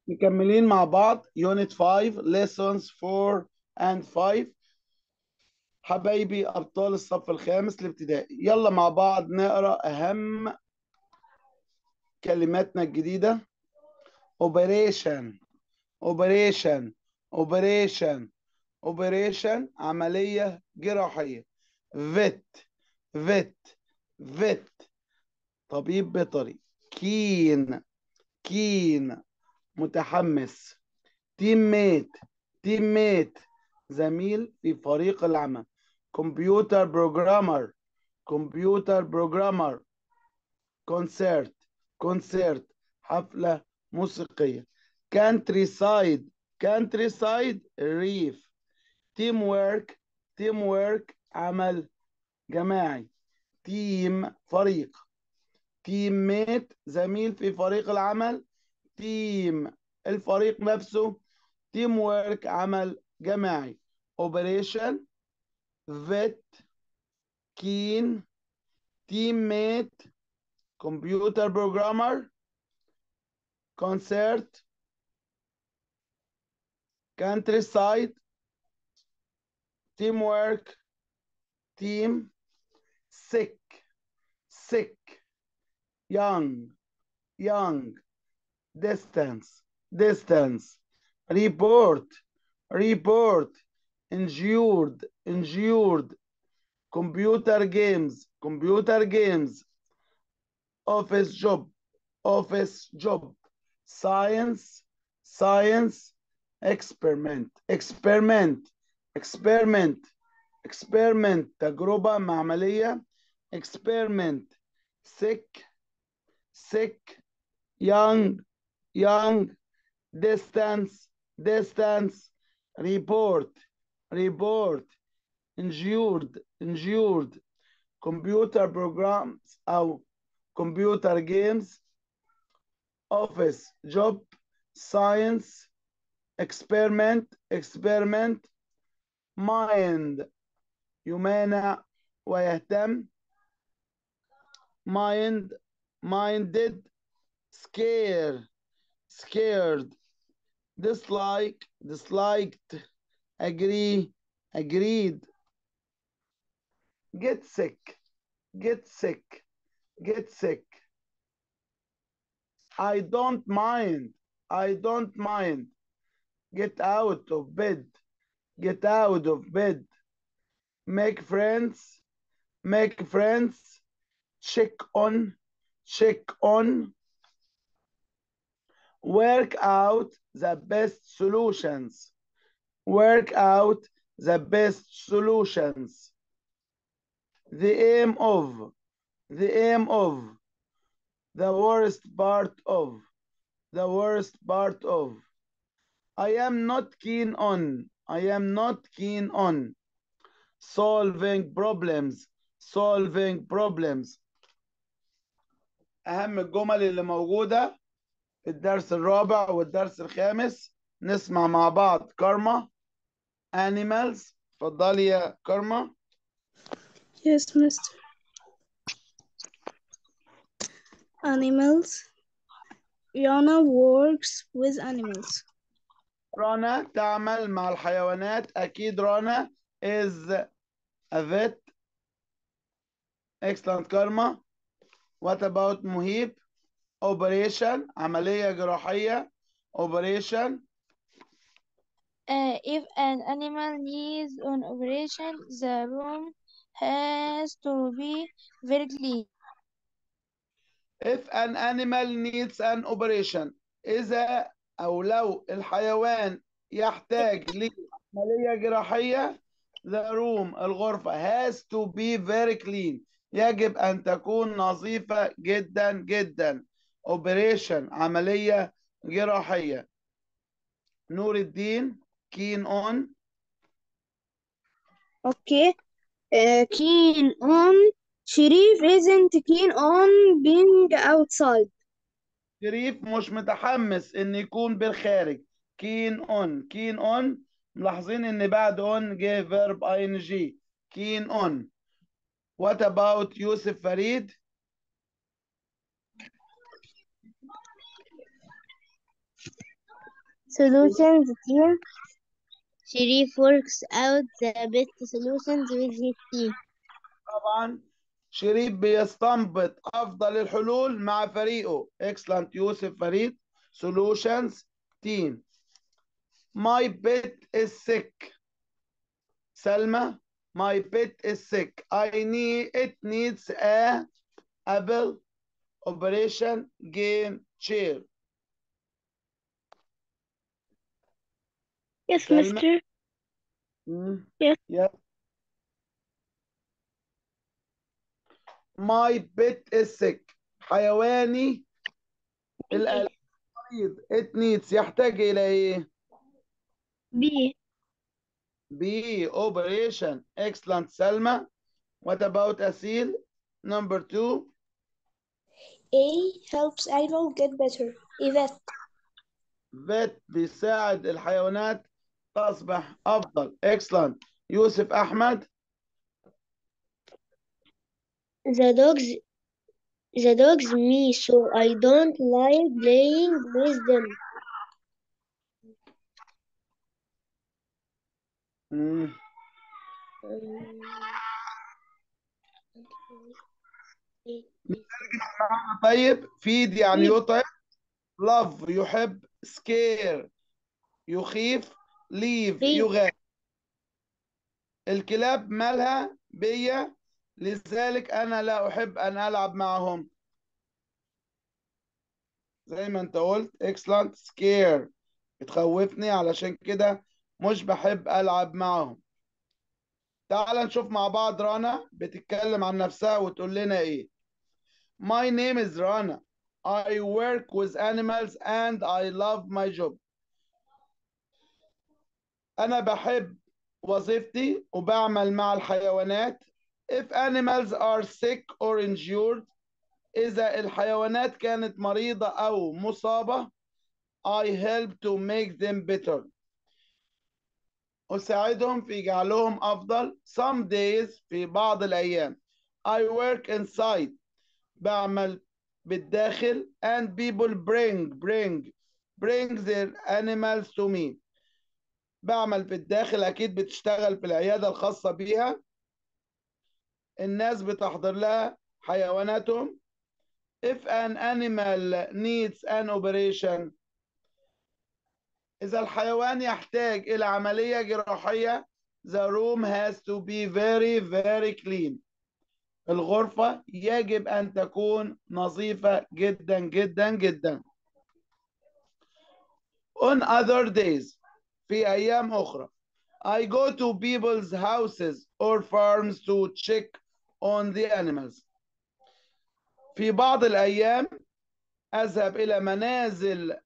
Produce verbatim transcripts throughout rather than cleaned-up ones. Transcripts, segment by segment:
مكملين مع بعض Unit five lessons four and five. حبايبي أبطال الصف الخامس الابتدائي، يلا مع بعض نقرأ أهم كلماتنا الجديدة. Operation Operation Operation Operation عملية جراحية. Vet Vet Vet طبيب بيطري. Keen Keen متحمس. Teammate Teammate زميل في فريق العمل. كمبيوتر بروجرامر كمبيوتر بروجرامر. كونسرت كونسرت حفلة موسيقية. كانتري سايد كانتري سايد ريف. تيم وورك تيم وورك عمل جماعي. تيم فريق. تيم ميت زميل في فريق العمل. تيم الفريق نفسه. تيم وورك عمل جماعي. اوبريشن فيت كين تيم ميت كمبيوتر بروجرامر كونسرت كانتري سايد تيم وورك تيم. sick sick young young distance distance. report report injured injured. computer games computer games. office job office job. science science. experiment experiment experiment experiment تجربة معملية. experiment. sick sick young young. distance distance. report report. injured injured. computer programs أو computer games. office job. science. experiment experiment. mind يمانع ويهتم. mind minded. scare scared. dislike disliked. agree agreed. get sick get sick get sick. I don't mind I don't mind. get out of bed get out of bed. make friends make friends. check on check on. work out the best solutions work out the best solutions. the aim of the aim of. the worst part of the worst part of. I am not keen on I am not keen on. solving problems solving problems. أهم الجمل اللي موجودة في الدرس الرابع والدرس الخامس. نسمع مع بعض. كارما animals. اتفضلي يا كارما. Yes, mister. Animals. Yana works with animals. رنا تعمل مع الحيوانات. أكيد رنا is a vet. excellent كارما. what about مهيب. operation عملية جراحية. operation. Uh, if an animal needs an operation, the room has to be very clean. if an animal needs an operation إذا أو لو الحيوان يحتاج لعملية جراحية. the room الغرفة has to be very clean يجب أن تكون نظيفة جدا جدا. operation عملية جراحية. نور الدين keen on. Okay. Uh, keen on. Sharif isn't keen on being outside. شريف مش متحمس إن يكون بالخارج. keen on keen on. ملاحظين إن بعد on جه verb ing. keen on. what about يوسف فريد. solutions team. Sharif works out the best solutions with his team. طبعا شريف بيستنبط افضل الحلول مع فريقه. excellent يوسف فريد. solutions team. my pet is sick. سلمى my pet is sick. I need it needs a apple operation game chair. Yes, سلمى. mister. مم. Yes. Yes. my pet is sick. حيواني الأليف مريض. it needs يحتاج إلى إيه؟ B. B operation. excellent سلمى. what about أسيل? number two. A helps animal get better. A vet. vet بيساعد الحيوانات تصبح أفضل. excellent يوسف أحمد. The dogs the dogs me, so I don't like playing with them. مم. طيب feed يعني يطعم. love يحب. scare يخيف. leave يغادر. الكلاب مالها بيا لذلك أنا لا أحب أن ألعب معهم. زي ما أنت قلت excellent scare بتخوفني علشان كده مش بحب ألعب معهم. تعال نشوف مع بعض رنا بتتكلم عن نفسها وتقول لنا إيه. My name is Rana. I work with animals and I love my job. أنا بحب وظيفتي وبعمل مع الحيوانات. If animals are sick or injured, إذا الحيوانات كانت مريضة أو مصابة, I help to make them better. أساعدهم في جعلهم أفضل. Some days في بعض الأيام. I work inside. بعمل بالداخل. And people bring bring bring their animals to me. بعمل في الداخل أكيد بتشتغل في العيادة الخاصة بيها. الناس بتحضر لها حيواناتهم. If an animal needs an operation, إذا الحيوان يحتاج إلى عملية جراحية, the room has to be very very clean. الغرفة يجب أن تكون نظيفة جدا جدا جدا. On other days, في أيام أخرى, I go to people's houses or farms to check on the animals. في بعض الأيام أذهب إلى منازل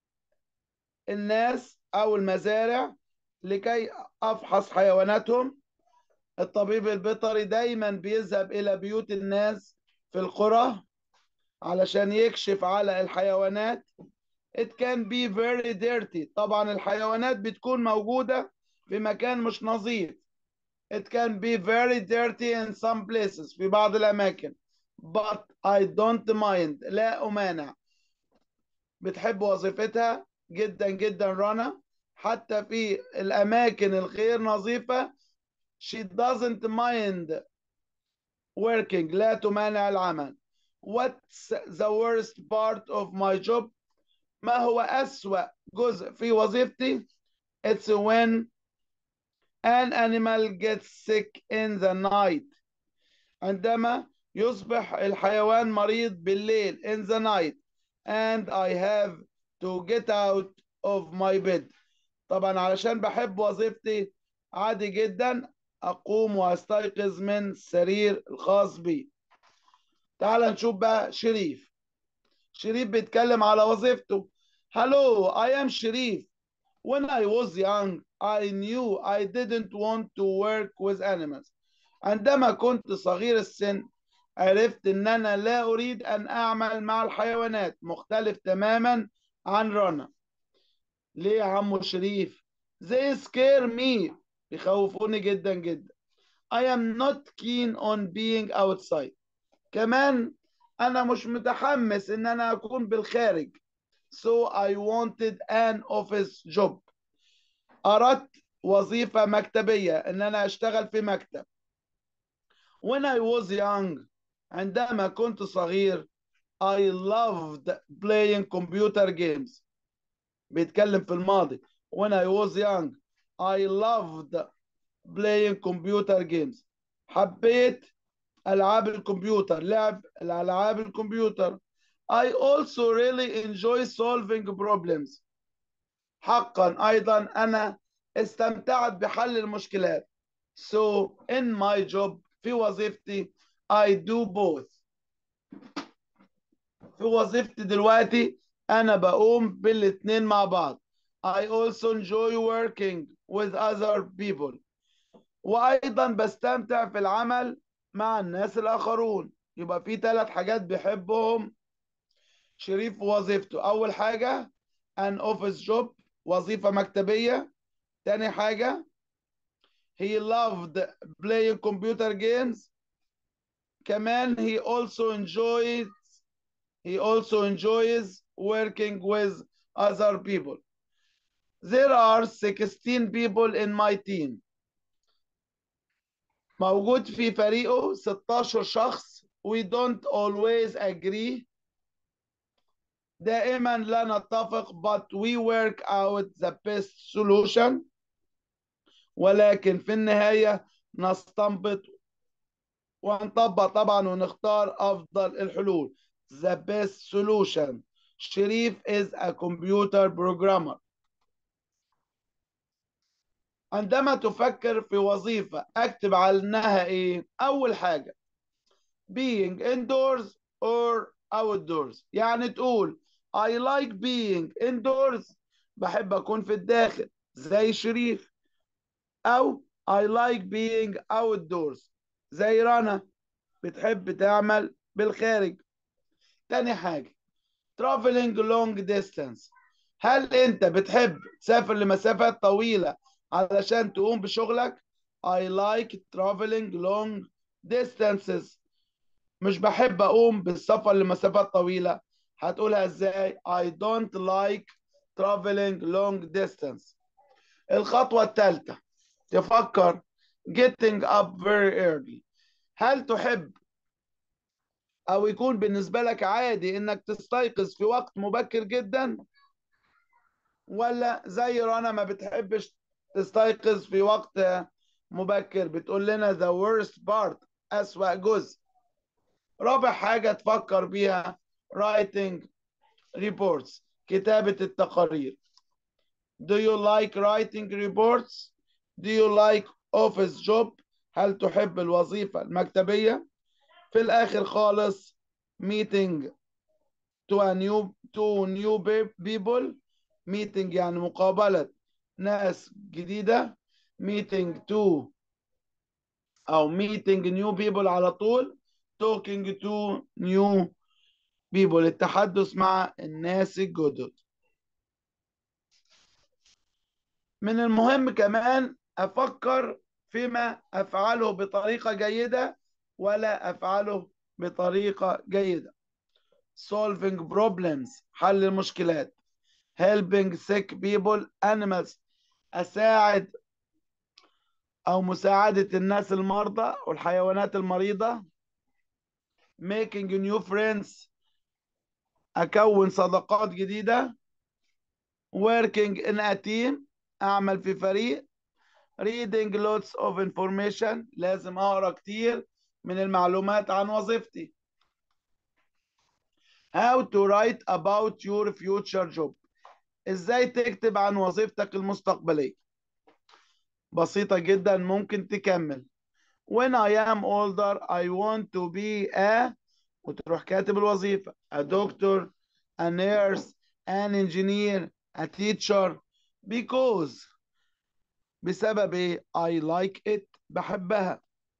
الناس أو المزارع لكي أفحص حيواناتهم. الطبيب البيطري دايما بيذهب إلى بيوت الناس في القرى علشان يكشف على الحيوانات. It can be very dirty. طبعا الحيوانات بتكون موجودة في مكان مش نظيف. It can be very dirty in some places في بعض الأماكن. But I don't mind. لا أمانع. بتحب وظيفتها جدا جدا رنا. حتى في الأماكن الغير نظيفة she doesn't mind working. لا تمانع العمل. What's the worst part of my job? ما هو أسوأ جزء في وظيفتي؟ It's when an animal gets sick in the night. عندما يصبح الحيوان مريض بالليل in the night and I have to get out of my bed. طبعا علشان بحب وظيفتي عادي جدا أقوم وأستيقظ من السرير الخاص بي. تعال نشوف بقى شريف. شريف بيتكلم على وظيفته. Hello, I am Sharif. When I was young, I knew I didn't want to work with animals. عندما كنت صغير السن عرفت ان انا لا اريد ان اعمل مع الحيوانات. مختلف تماما عن رنا. ليه يا عمو شريف؟ They scare me. بيخوفوني جدا جدا. I am not keen on being outside. كمان انا مش متحمس ان انا اكون بالخارج. so I wanted an office job. أردت وظيفة مكتبية، إن أنا أشتغل في مكتب. When I was young، عندما كنت صغير، I loved playing computer games. بيتكلم في الماضي. When I was young I loved playing computer games. حبيت ألعاب الكمبيوتر، لعب الألعاب الكمبيوتر. I also really enjoy solving problems. حقا أيضا أنا استمتعت بحل المشكلات. So in my job، في وظيفتي، I do both. في وظيفتي دلوقتي أنا بقوم بالاتنين مع بعض. I also enjoy working with other people. وأيضا بستمتع في العمل مع الناس الآخرون. يبقى في ثلاث حاجات بيحبهم شريف في وظيفته. أول حاجة an office job، وظيفة مكتبية. تاني حاجة he loved playing computer games. كمان he also enjoys he also enjoys working with other people. There are sixteen people in my team. موجود في فريقه ستاشر شخص. We don't always agree. دائما لا نتفق but we work out the best solution. ولكن في النهاية نستنبط ونطبق طبعا ونختار أفضل الحلول. The best solution. شريف is a computer programmer. عندما تفكر في وظيفة اكتب عنها ايه؟ أول حاجة being indoors or outdoors. يعني تقول I like being indoors، بحب أكون في الداخل زي شريف. أو I like being outdoors زي رنا، بتحب تعمل بالخارج. تاني حاجة traveling long distance. هل أنت بتحب تسافر لمسافات طويلة علشان تقوم بشغلك؟ I like traveling long distances. مش بحب أقوم بالسفر لمسافات طويلة. هتقولها إزاي؟ I don't like traveling long distance. الخطوة الثالثة تفكر getting up very early. هل تحب أو يكون بالنسبة لك عادي إنك تستيقظ في وقت مبكر جدا، ولا زي رنا ما بتحبش تستيقظ في وقت مبكر؟ بتقول لنا the worst part، أسوأ جزء. رابع حاجة تفكر بيها writing reports، كتابة التقارير. Do you like writing reports؟ Do you like office job؟ هل تحب الوظيفة المكتبية؟ في الآخر خالص meeting to a new to new people. meeting يعني مقابلة ناس جديدة. meeting to أو meeting new people على طول. talking to new people، التحدث مع الناس الجدد. من المهم كمان أفكر فيما أفعله بطريقة جيدة ولا أفعله بطريقة جيدة. solving problems، حل المشكلات. helping sick people animals، أساعد أو مساعدة الناس المرضى والحيوانات المريضة. making new friends، أكون صداقات جديدة. working in a team، أعمل في فريق. reading lots of information، لازم أقرأ كتير من المعلومات عن وظيفتي. how to write about your future job، إزاي تكتب عن وظيفتك المستقبلية. بسيطة جدا، ممكن تكمل when I am older I want to be a، وتروح كاتب الوظيفة، a doctor، a nurse، an engineer، a teacher. because بسبب ايه؟ I like it، بحبها.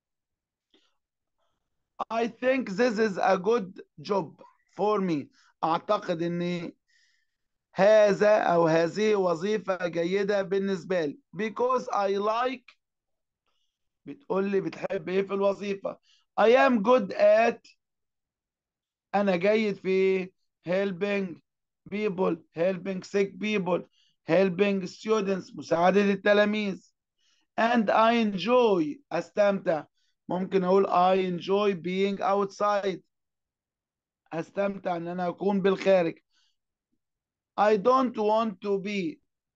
I think this is a good job for me، أعتقد أن هذا أو هذه وظيفة جيدة بالنسبة لي. because I like، بتقول لي بتحب ايه في الوظيفة. I am good at، أنا جيد في helping people, helping sick people, helping students, مساعدة التلاميذ. and I enjoy استمتع. ممكن اقول I enjoy being outside. استمتع ان انا اكون بالخارج. I don't want to be.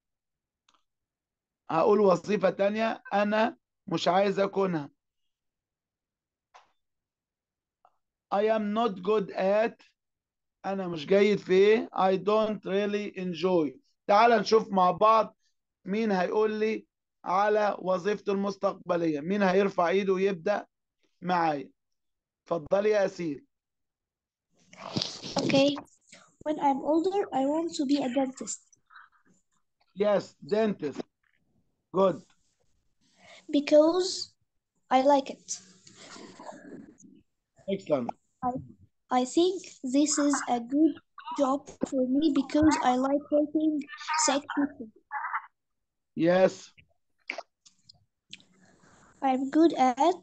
هقول وظيفة تانية انا مش عايز اكونها. I am not good at. انا مش جيد في ايه؟ I don't really enjoy. تعال نشوف مع بعض مين هيقول لي على وظيفته المستقبلية. مين هيرفع ايده ويبدأ معايا؟ اتفضلي يا أسيل. Okay. When I'm older, I want to be a dentist. Yes, dentist. Good. Because I like it. Excellent. I, I think this is a good job for me because I like helping sick people. Yes. I'm good at.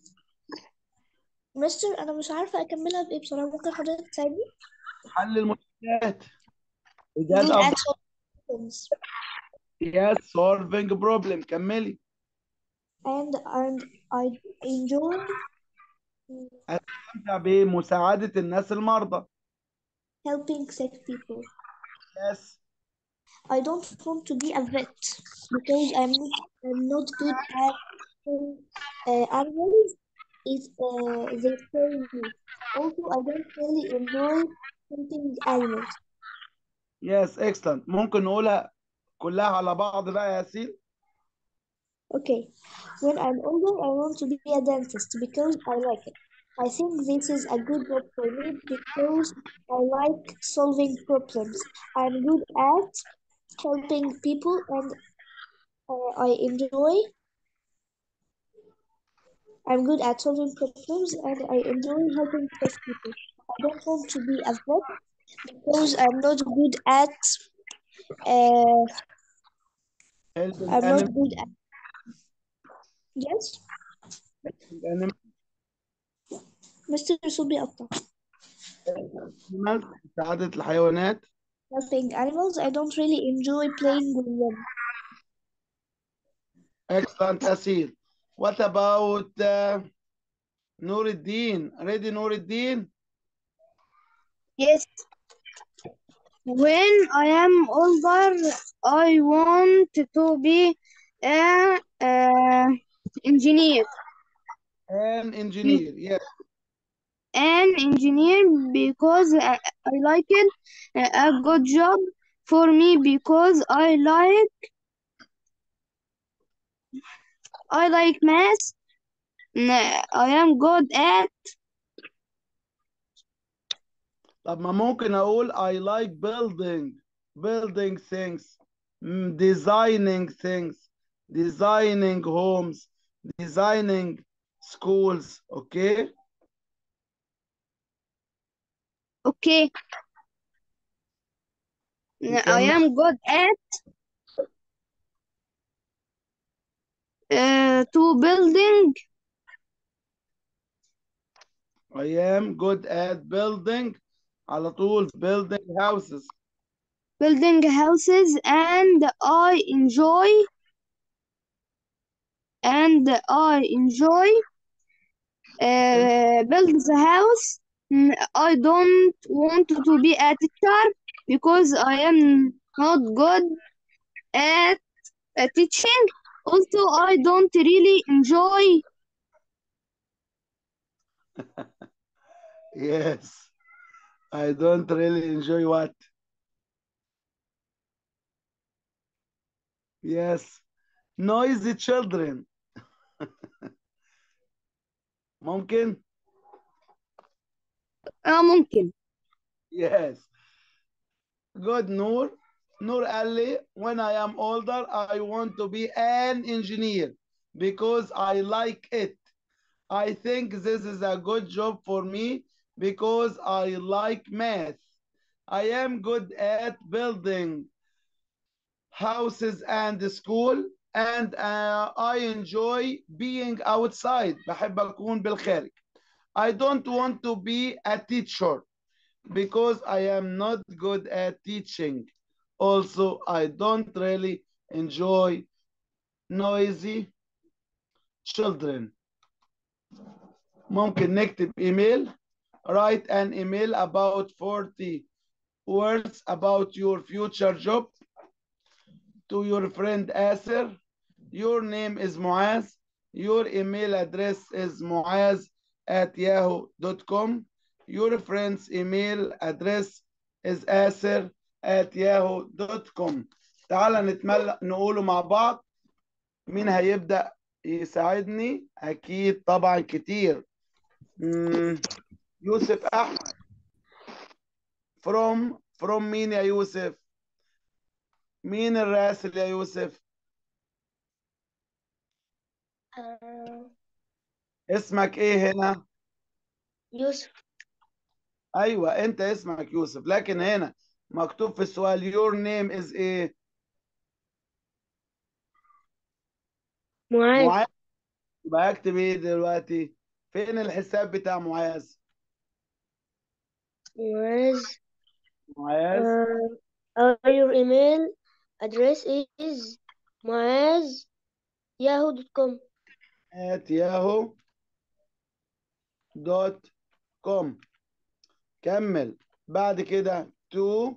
مستر أنا مش عارفة أكملها بإيه بصراحة، ممكن حضرتك تساعدني؟ حل المشكلات. good إيجاد at أفضل. solving problems. Yes, solving problem. كملي. and and I enjoy أستمتع بمساعدة الناس المرضى. helping sick people. Yes. I don't want to be a vet because I'm not, I'm not good at uh, animals. It uh, they scare me. Also, I don't really enjoy hunting animals. Yes, excellent. ممكن نقولها كلها على بعض بقى يا ياسين. Okay, when I'm older, I want to be a dentist because I like it. I think this is a good job for me because I like solving problems. I'm good at helping people and uh, I enjoy. I'm good at solving problems and I enjoy helping sick people. I don't want to be a vet because I'm not good at. Uh, Helping I'm not animals. good at. Yes, animals. Mister Subi Atta. مساعدة الحيوانات. Helping animals, I don't really enjoy playing with them. Excellent, Asil. What about uh, Nuruddin? Ready, Nuruddin? Yes. When I am older, I want to be a, uh engineer. An engineer, yes. An engineer because I, I like it. A good job for me because I like I like math. I am good at. طب ما ممكن أقول I like building building things, designing things, designing homes, designing schools, okay? Okay. I am good at uh, to building. I am good at building على طول building houses. Building houses and I enjoy and I enjoy uh, build the house. I don't want to be a teacher because I am not good at uh, teaching. Also, I don't really enjoy. Yes, I don't really enjoy what? Yes, noisy children. ممكن؟ آه ممكن. Yes. Good, Noor. Noor قال لي when I am older I want to be an engineer because I like it. I think this is a good job for me because I like math. I am good at building houses and school and uh, I enjoy being outside. بحب أكون بالخارج. I don't want to be a teacher because I am not good at teaching. Also, I don't really enjoy noisy children. ممكن نكتب ايميل. Write an email about forty words about your future job to your friend Asir. Your name is Muaz. Your email address is muaz at yahoo dot com. Your friend's email address is asir at yahoo dot com. تعال نتمل نقوله مع بعض. مين هيبدأ يساعدني؟ أكيد طبعا كتير. مم. يوسف أحمد. from from مين يا يوسف؟ مين الراسل يا يوسف؟ آه، اسمك ايه هنا؟ يوسف. ايوه انت اسمك يوسف، لكن هنا مكتوب في السؤال your name is ايه؟ معاذ. معاذ. يبقى اكتب ايه دلوقتي؟ فين الحساب بتاع معاذ؟ معاذ. معاذ Uh, your email address is معاذ yahoo dot com. at yahoo dot com. كمل بعد كده to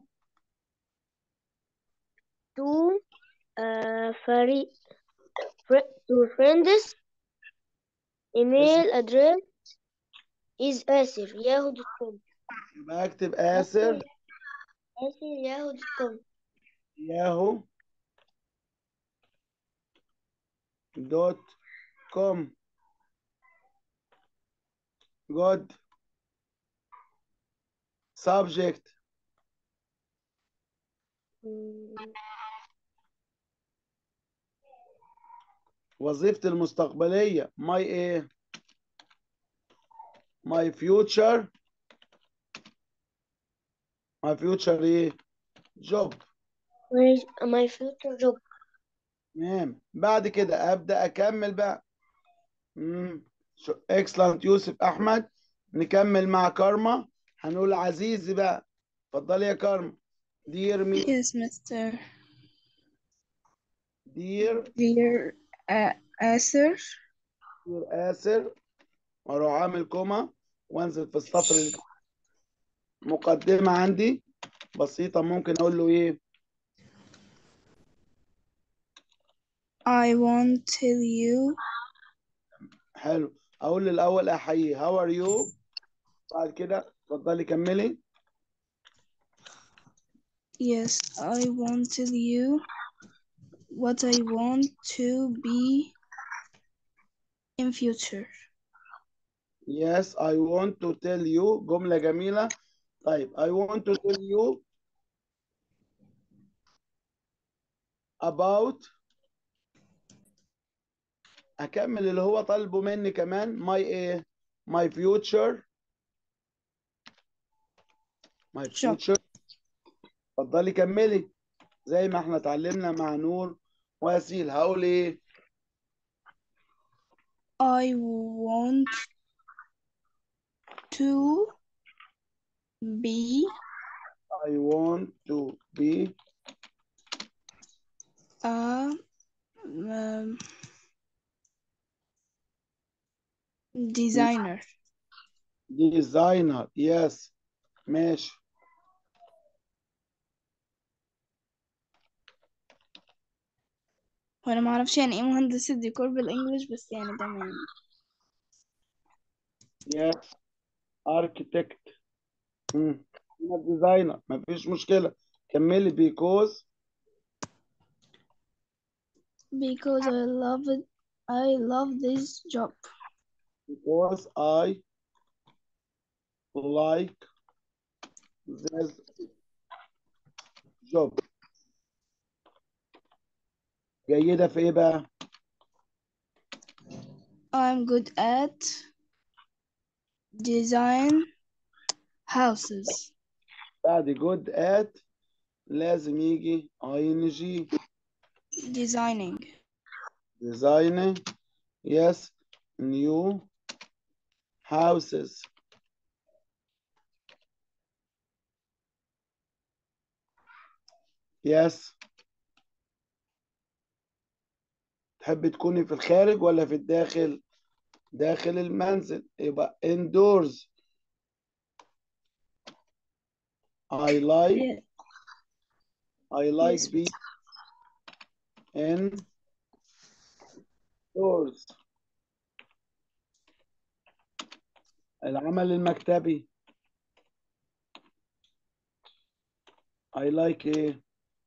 to uh, فريق fr- to friends email address is asir yahoo dot com. يبقى اكتب آسر asir yahoo dot com. yahoo dot com. good. subject Mm, وظيفتي المستقبلية my ايه؟ my future my future ايه؟ job. my, my future job. تمام. بعد كده ابدا اكمل بقى. امم اكسلنت يوسف احمد. نكمل مع كارما. هنقول عزيزي بقى. اتفضلي يا كارما. دير مي Yes, mister دير Dear uh, Asir, دير آسر، واروح عامل كوما وانزل في السطر اللي مقدمة عندي بسيطة. ممكن اقول له ايه؟ I want to tell you حلو. اقول الاول احييه هاو ار يو. بعد كده اتفضلي كملي. yes, I want to tell you what I want to be in future. Yes, I want to tell you. جملة جميلة. طيب I want to tell you about. أكمل اللي هو طالبه مني كمان. my إيه؟ my future my Job. future. اتفضلي كملي زي ما احنا اتعلمنا مع نور وياسين. هقول إيه؟ I want to be I want to be a um, designer. designer. Yes. ماشي. وانا ما اعرفش يعني ايه مهندس الديكور بالانجلش، بس يعني تمام. Yes. architect. مم. designer مفيش مشكلة. كملي because Because I love it. I love this job. because I like this job. جيدة في ايه بقى؟ I'm good at design houses. بعد good at لازم يجي ing. Designing. designing. yes. new houses. Yes. تحبي تكوني في الخارج ولا في الداخل؟ داخل المنزل، يبقى indoors. I like Yeah. I like Yes. being indoors. العمل المكتبي. I like ايه؟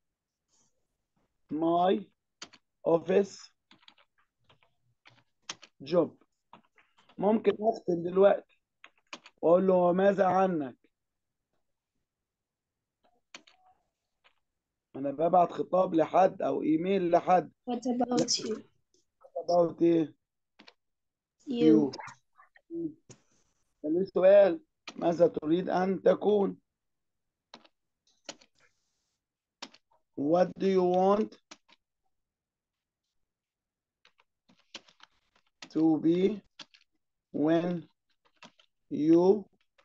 my office job. ممكن اختم دلوقتي واقول له وماذا عنك؟ انا ببعت خطاب لحد او ايميل لحد. What about you? about ايه؟ You. كان ليه سؤال، ماذا تريد ان تكون؟ What do you want to be when you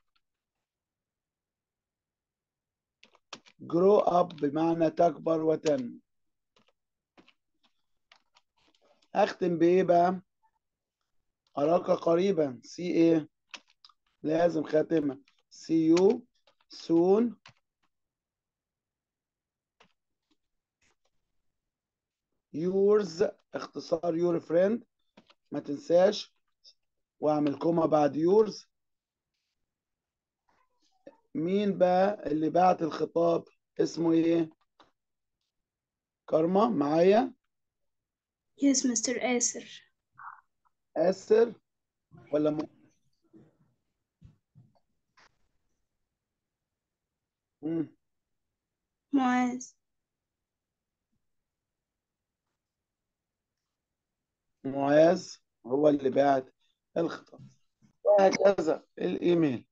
grow up؟ بمعنى تكبر وتنمو. أختم بإيه بقى؟ أراك قريبا. see إيه؟ لازم خاتمة. see you soon. yours اختصار your friend، ما تنساش، واعمل كوما بعد yours. مين بقى اللي بعت الخطاب؟ اسمه إيه؟ كارما معايا؟ Yes, Mister Asir. آسر ولا م... مم. معاذ. معاذ هو اللي بعت الخطاب، وهكذا الإيميل.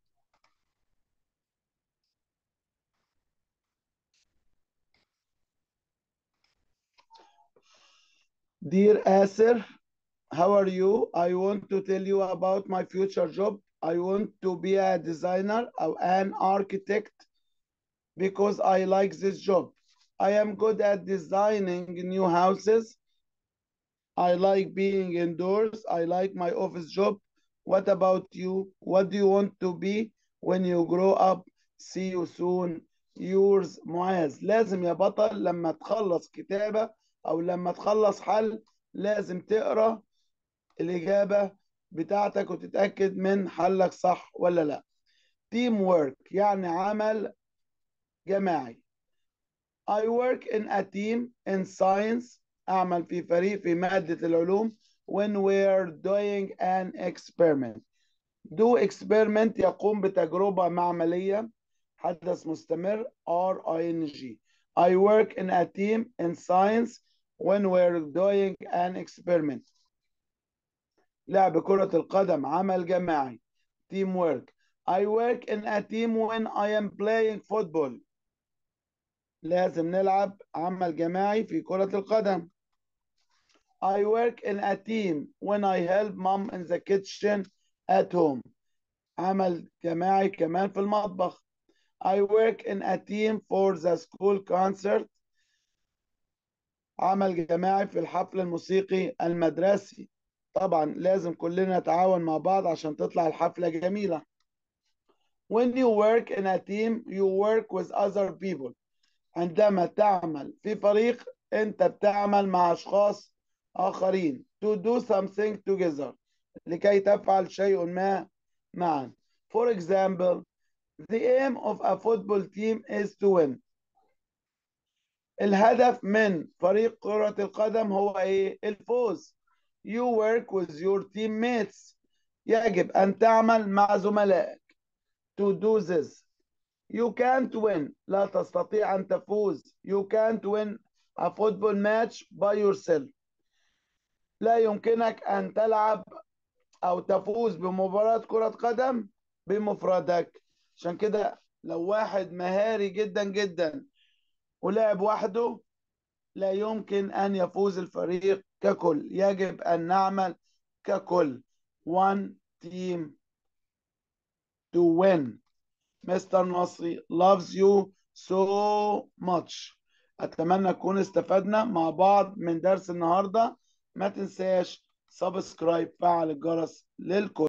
Dear Asir, how are you? I want to tell you about my future job. I want to be a designer or an architect because I like this job. I am good at designing new houses. I like being indoors. I like my office job. What about you? What do you want to be when you grow up? See you soon. Yours معاذ. لازم يا بطل لما تخلص كتابة أو لما تخلص حل لازم تقرأ الإجابة بتاعتك وتتأكد من حلك صح ولا لا. تيم وورك يعني عمل جماعي. I work in a team in science. أعمل في فريق في مادة العلوم when we're doing an experiment. do experiment يقوم بتجربة معملية، حدث مستمر ing. I work in a team in science when we're doing an experiment. لعب كرة القدم عمل جماعي team work. I work in a team when I am playing football. لازم نلعب عمل جماعي في كرة القدم. I work in a team when I help mom in the kitchen at home. عمل جماعي كمان في المطبخ. I work in a team for the school concert. عمل جماعي في الحفل الموسيقي المدرسي. طبعا لازم كلنا نتعاون مع بعض عشان تطلع الحفلة جميلة. When you work in a team, you work with other people. عندما تعمل في فريق أنت بتعمل مع أشخاص آخرين. To do something together. لكي تفعل شيء ما معا. For example, the aim of a football team is to win. الهدف من فريق كرة القدم هو إيه؟ الفوز. You work with your teammates. يجب أن تعمل مع زملائك. To do this. You can't win. لا تستطيع أن تفوز. You can't win a football match by yourself. لا يمكنك أن تلعب أو تفوز بمباراة كرة قدم بمفردك. عشان كده لو واحد مهاري جدا جدا ولعب وحده لا يمكن أن يفوز الفريق ككل. يجب أن نعمل ككل. One team to win. Mister Nasri loves you so much. أتمنى نكون استفدنا مع بعض من درس النهاردة. ما تنساش سبسكرايب، فعل الجرس للكل.